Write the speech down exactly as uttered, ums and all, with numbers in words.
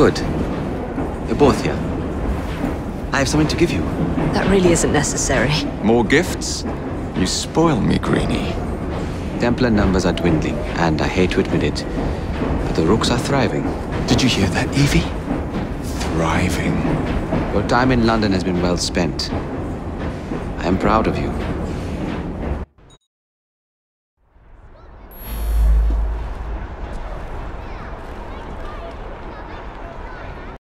Good. You're both here. I have something to give you. That really isn't necessary. More gifts? You spoil me, Greenie. Templar numbers are dwindling, and I hate to admit it, but the Rooks are thriving. Did you hear that, Evie? Thriving. Your time in London has been well spent. I am proud of you.